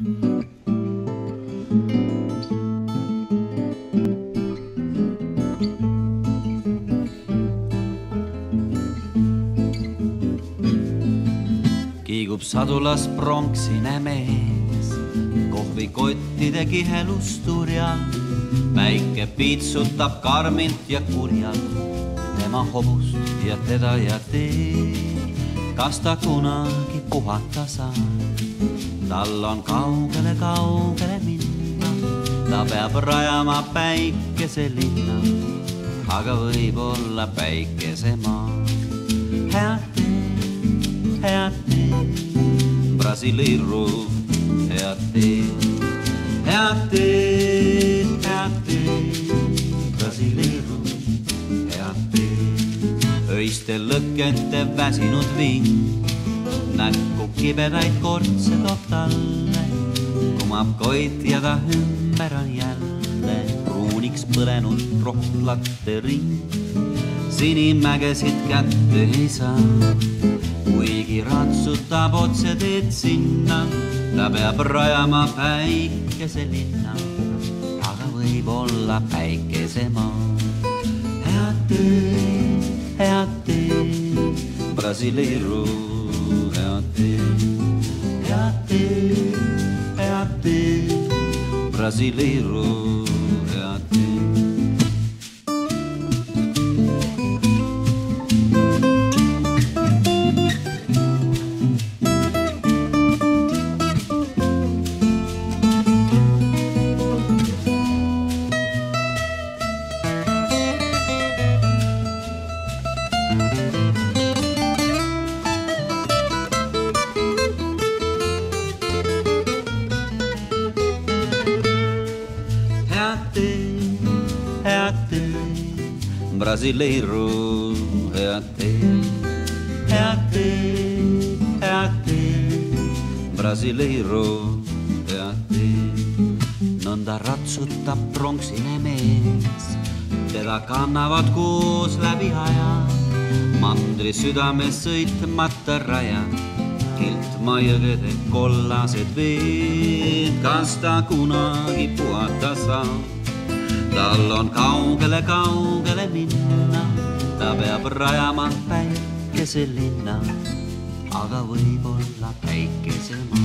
Kiigub sadulas pronksine mees, kohvikottide kihelusturjal. Päike piitsutab karmilt ja kurjal tema hobust ja teda ja teed. Kas ta kunagi puhata saab? Tal on kaugele, kaugele minna. Ta peab rajama päikeselinna, aga võib-olla päikesemaa. Head teed, Brasileiru, head teed. Head teed, Brasileiru, head teed. Öistel lõkkete väsinud ving, näkku kibedaid kortse toob talle. Kumab koit ja ta ümber on jälle pruuniks põlenud rohtlate ring. Sinimägesid kätte ei saa, kuigi ratsutab otse teed sinna. Ta peab rajama päikeselinna, aga võib-olla päikesemaa. Head teed, Brasileiru, head teed. Head teed, Brasileiru, head teed. Head teed, Brasileiru, head teed. Head teed, Brasileiru, head teed. Nõnda ratsutab pronksine mees, teda kannavad koos läbi aja. Mandri südames sõitmata raja, Kiltmaa jõgede kollased veed. Kas ta kunagi puhata saab? Tal on kaugele, kaugele minna. Ta peab rajama päikeselinna, aga võib-olla päikesemaa.